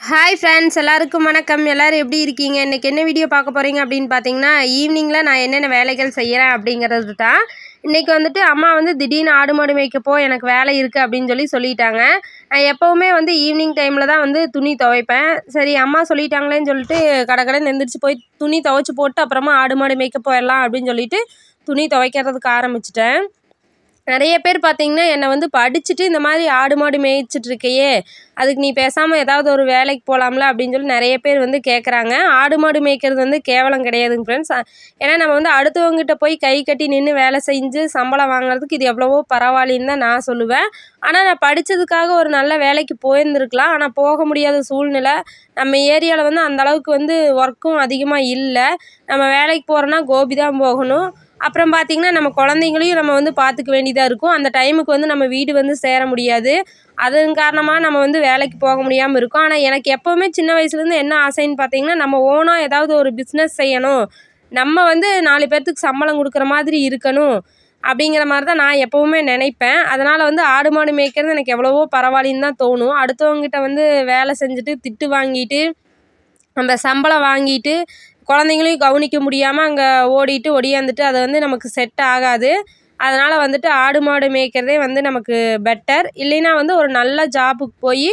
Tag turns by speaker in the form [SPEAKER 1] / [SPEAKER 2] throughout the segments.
[SPEAKER 1] Hi friends, எல்லாருக்கும் வணக்கம். எல்லோரும் எப்படி இருக்கீங்க? இன்றைக்கி என்ன வீடியோ பார்க்க போகிறீங்க அப்படின்னு பார்த்தீங்கன்னா, ஈவினிங்கில் நான் என்னென்ன வேலைகள் செய்கிறேன் அப்படிங்கிறது தான். இன்றைக்கி வந்துட்டு அம்மா வந்து திடீர்னு ஆடு மாடு மேய்க்கப்போ எனக்கு வேலை இருக்குது அப்படின்னு சொல்லிட்டாங்க. நான் எப்போவுமே வந்து ஈவினிங் டைமில் தான் வந்து துணி துவைப்பேன். சரி, அம்மா சொல்லிட்டாங்களேன்னு சொல்லிட்டு கடகடன்னு எந்திரிச்சு போய் துணி துவைச்சி போட்டு அப்புறமா ஆடு மாடு மேய்க்க போயிடலாம் அப்படின்னு சொல்லிட்டு துணி துவைக்கிறதுக்கு ஆரம்பிச்சிட்டேன். நிறைய பேர் பார்த்தீங்கன்னா என்னை வந்து படிச்சுட்டு இந்த மாதிரி ஆடு மாடு மேய்ச்சிட்ருக்கையே, அதுக்கு நீ பேசாமல் ஏதாவது ஒரு வேலைக்கு போகலாம்ல அப்படின்னு சொல்லி நிறைய பேர் வந்து கேட்குறாங்க. ஆடு மாடு மேய்க்கிறது வந்து கேவலம் கிடையாதுங்க ஃப்ரெண்ட்ஸ். ஏன்னா நம்ம வந்து அடுத்தவங்ககிட்ட போய் கை கட்டி நின்று வேலை செஞ்சு சம்பளம் வாங்குறதுக்கு இது எவ்வளவோ பரவாயில்லைன்னு தான் நான் சொல்லுவேன். ஆனால் நான் படித்ததுக்காக ஒரு நல்ல வேலைக்கு போயிருந்துருக்கலாம். ஆனால் போக முடியாத சூழ்நிலை. நம்ம ஏரியாவில் வந்து அந்தளவுக்கு வந்து ஒர்க்கும் அதிகமாக இல்லை. நம்ம வேலைக்கு போகிறோன்னா கோபி தான் போகணும். அப்புறம் பார்த்திங்கன்னா நம்ம குழந்தைங்களையும் நம்ம வந்து பார்த்துக்க வேண்டியதாக இருக்கும். அந்த டைமுக்கு வந்து நம்ம வீடு வந்து சேர முடியாது. அதன் காரணமாக நம்ம வந்து வேலைக்கு போக முடியாமல் இருக்கும். ஆனால் எனக்கு எப்போவுமே சின்ன வயசுலேருந்து என்ன ஆசைன்னு பார்த்திங்கன்னா, நம்ம ஓனாக ஏதாவது ஒரு பிஸ்னஸ் செய்யணும், நம்ம வந்து 4 பேர்த்துக்கு சம்பளம் கொடுக்குற மாதிரி இருக்கணும் அப்படிங்கிற மாதிரி தான் நான் எப்போவுமே நினைப்பேன். அதனால் வந்து ஆடு மாடு மேய்க்கிறது எனக்கு எவ்வளவோ பரவாயில்லைன்னு தான் தோணும். அடுத்தவங்ககிட்ட வந்து வேலை செஞ்சுட்டு திட்டு வாங்கிட்டு அந்த சம்பளம் வாங்கிட்டு குழந்தைங்களையும் கவனிக்க முடியாமல் அங்கே ஓடிட்டு ஒடியாந்துட்டு அது வந்து நமக்கு செட் ஆகாது. அதனால் வந்துட்டு ஆடு மாடு மேய்க்கிறதே வந்து நமக்கு பெட்டர். இல்லைன்னா வந்து ஒரு நல்ல ஜாபுக்கு போய்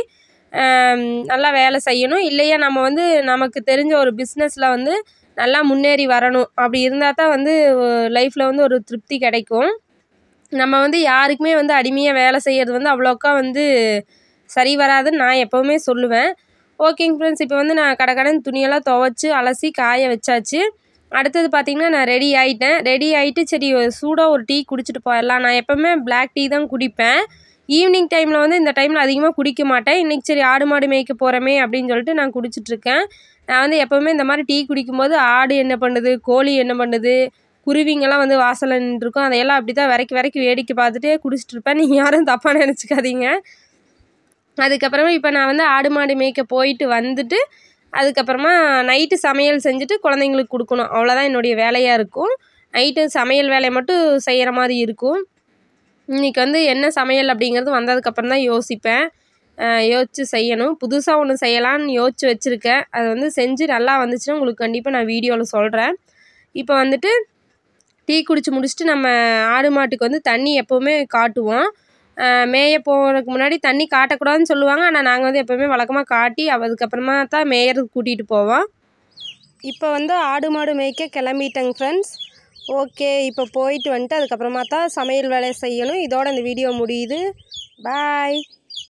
[SPEAKER 1] நல்லா வேலை செய்யணும். இல்லையா நம்ம வந்து நமக்கு தெரிஞ்ச ஒரு பிஸ்னஸில் வந்து நல்லா முன்னேறி வரணும். அப்படி இருந்தால் தான் வந்து லைஃப்பில் வந்து ஒரு திருப்தி கிடைக்கும். நம்ம வந்து யாருக்குமே வந்து அடிமையாக வேலை செய்கிறது வந்து அவ்வளோக்கா வந்து சரி வராதுன்னு நான் எப்போவுமே சொல்லுவேன். ஓகேங்க ஃப்ரெண்ட்ஸ், இப்போ வந்து நான் கடகடன்னு துணியெல்லாம் துவைச்சி அலசி காய வச்சாச்சு. அடுத்தது பார்த்திங்கன்னா நான் ரெடி ஆகிட்டு சரி சூடாக ஒரு டீ குடிச்சிட்டு போயிடலாம். நான் எப்போவுமே பிளாக் டீ தான் குடிப்பேன். ஈவினிங் டைமில் வந்து இந்த டைமில் அதிகமாக குடிக்க மாட்டேன். இன்றைக்கி சரி ஆடு மாடு மேய்க்க போகிறோமே அப்படின்னு சொல்லிட்டு நான் குடிச்சிட்ருக்கேன். நான் வந்து எப்போவுமே இந்த மாதிரி டீ குடிக்கும்போது ஆடு என்ன பண்ணுது, கோழி என்ன பண்ணுது, குருவிங்கெல்லாம் வந்து வாசலில் நின்றுருக்கும், அதையெல்லாம் அப்படி தான் விரைக்கி வேடிக்கை பார்த்துட்டே குடிச்சிட்ருப்பேன். நீங்கள் யாரும் தப்பாக நினச்சிக்காதீங்க. அதுக்கப்புறமா இப்போ நான் வந்து ஆடு மாடு மேய்க்க போயிட்டு வந்துட்டு அதுக்கப்புறமா நைட்டு சமையல் செஞ்சுட்டு குழந்தைங்களுக்கு கொடுக்கணும். அவ்வளோதான் என்னுடைய வேலையாக இருக்கும். நைட்டு சமையல் வேலையை மட்டும் செய்கிற மாதிரி இருக்கும். இன்றைக்கி வந்து என்ன சமையல் அப்படிங்கிறது வந்ததுக்கப்புறம் தான் யோசிப்பேன். யோசித்து செய்யணும். புதுசாக ஒன்று செய்யலான்னு யோசித்து வச்சுருக்கேன். அது வந்து செஞ்சு நல்லா வந்துச்சுன்னா உங்களுக்கு கண்டிப்பாக நான் வீடியோவில் சொல்கிறேன். இப்போ வந்துட்டு டீ குடித்து முடிச்சுட்டு நம்ம ஆடு மாட்டுக்கு வந்து தண்ணி எப்போவுமே காட்டுவோம். மேய போகிறதுக்கு முன்னாடி தண்ணி காட்டக்கூடாதுன்னு சொல்லுவாங்க. ஆனால் நாங்கள் வந்து எப்போவுமே வழக்கமாக காட்டி அதுக்கப்புறமா தான் மேயறதுக்கு கூட்டிகிட்டு போவோம். இப்போ வந்து ஆடு மாடு மேய்க்க கிளம்பிட்டேங்க ஃப்ரெண்ட்ஸ். ஓகே, இப்போ போயிட்டு வந்துட்டு அதுக்கப்புறமா தான் சமையல் வேலையை செய்யணும். இதோட இந்த வீடியோ முடியுது. பாய்.